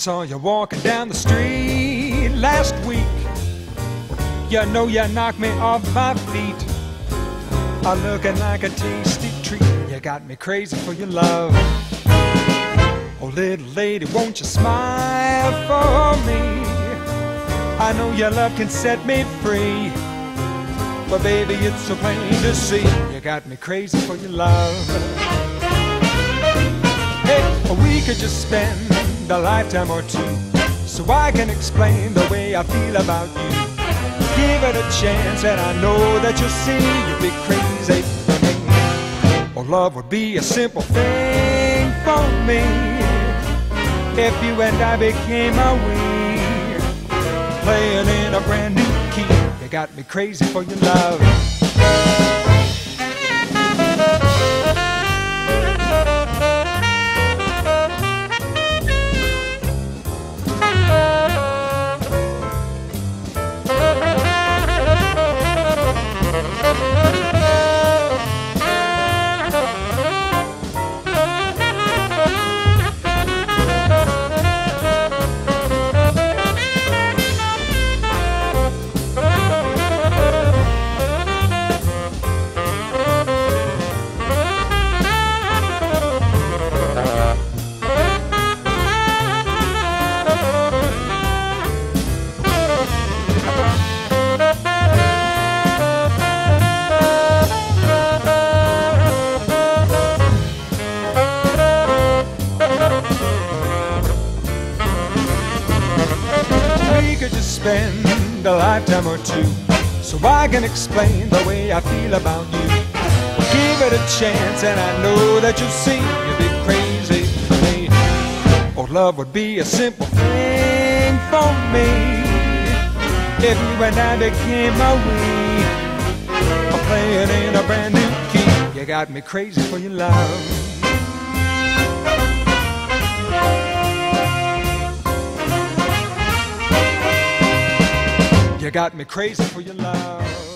saw you walking down the street last week. You know you knocked me off my feet. Looking like a tasty treat. You got me crazy for your love. Oh, little lady, won't you smile for me? I know your love can set me free, but baby, it's so plain to see. You got me crazy for your love. Hey, we could just spend a lifetime or two, so I can explain the way I feel about you. Give it a chance and I know that you'll see you'll be crazy for me. Oh, love would be a simple thing for me if you and I became aware, playing in a brand new key. You got me crazy for your love. Spend a lifetime or two, so I can explain the way I feel about you. Well, give it a chance and I know that you'll see you'll be crazy for me. Oh, love would be a simple thing for me if you and I became away, playing in a brand new key. You got me crazy for your love. You got me crazy for your love.